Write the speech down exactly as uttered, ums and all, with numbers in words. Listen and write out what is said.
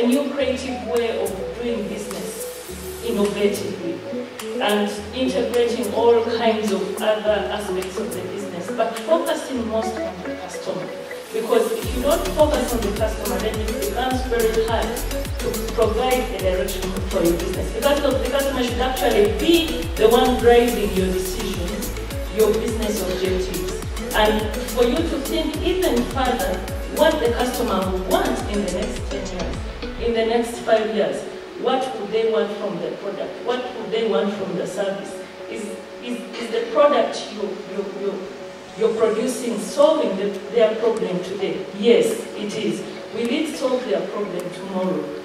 a new creative way of doing business innovatively and integrating all kinds of other aspects of the business, but focusing most on the customer. Because if you don't focus on the customer, then it becomes very hard to provide a direction for your business. Because the customer should actually be the one driving your decisions, your business objectives. And for you to think even further what the customer will want in the next ten years, in the next five years, what would they want from the product? What would they want from the service? Is, is, is the product you, you, you, you're producing solving the, their problem today? Yes, it is. Will it solve their problem tomorrow?